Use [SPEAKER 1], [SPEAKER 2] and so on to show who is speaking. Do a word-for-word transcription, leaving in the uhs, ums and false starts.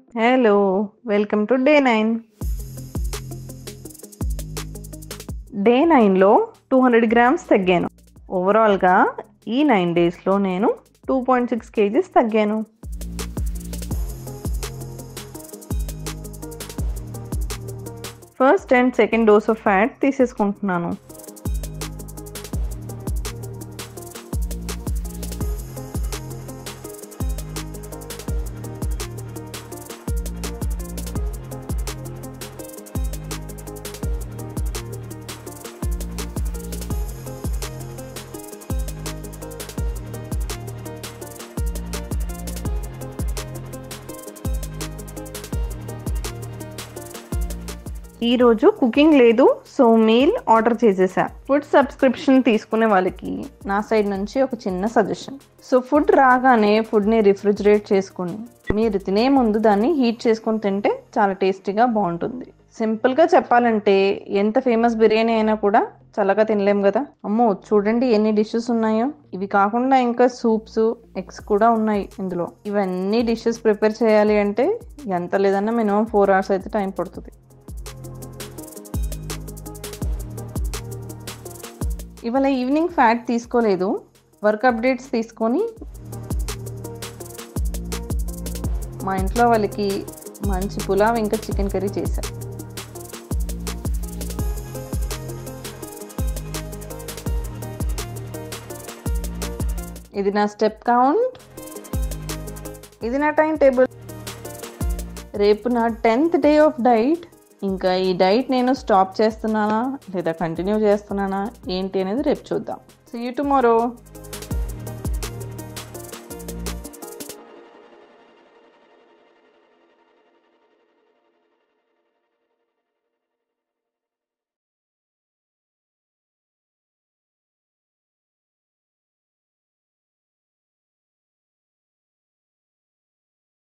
[SPEAKER 1] Hello welcome to day nine. Day నైన్లో two hundred grams తగ్గాను. ఓవరాల్గా ఈ నైన్ డేస్లో నేను టూ పాయింట్ సిక్స్ కేజీస్ తగ్గాను. First and second dose of fat తీసేసుకుంటున్నాను. ఈరోజు కుకింగ్ లేదు, సో మీల్ ఆర్డర్ చేసేసా. ఫుడ్ సబ్స్క్రిప్షన్ తీసుకునే వాళ్ళకి నా సైడ్ నుంచి ఒక చిన్న సజెషన్. సో ఫుడ్ రాగానే ఫుడ్ని రిఫ్రిజిరేట్ చేసుకుని మీరు తినే ముందు దాన్ని హీట్ చేసుకుని తింటే చాలా టేస్టీగా బాగుంటుంది. సింపుల్గా చెప్పాలంటే ఎంత ఫేమస్ బిర్యానీ అయినా కూడా చల్లగా తినలేం కదా. అమ్మో చూడండి ఎన్ని డిషెస్ ఉన్నాయో. ఇవి కాకుండా ఇంకా సూప్స్, ఎగ్స్ కూడా ఉన్నాయి ఇందులో. ఇవన్నీ డిషెస్ ప్రిపేర్ చేయాలి అంటే ఎంత లేదన్నా మినిమం ఫోర్ అవర్స్ అయితే టైం పడుతుంది. ఇవాళ ఈవినింగ్ ఫ్యాట్ తీసుకోలేదు, వర్క్ అప్డేట్స్ తీసుకొని మా ఇంట్లో వాళ్ళకి మంచి పులావ్ ఇంకా చికెన్ కర్రీ చేశా. ఇది నా స్టెప్ కౌంట్, ఇది నా టైం టేబుల్. రేపు నా టెన్త్ డే ఆఫ్ డైట్. ఇంకా ఈ డైట్ నేను స్టాప్ చేస్తున్నానా లేదా కంటిన్యూ చేస్తున్నానా ఏంటి అనేది రేపు చూద్దాం. See you tomorrow.